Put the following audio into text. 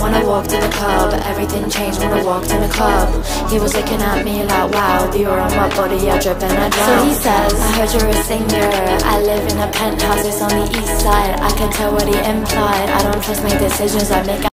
When I walked in the club, everything changed when I walked in the club. He was looking at me like, wow, the aura on my body, I drip and I drown. So he says, I heard you're a singer, I live in a penthouse, it's on the east side. I can tell what he implied, I don't trust my decisions I make.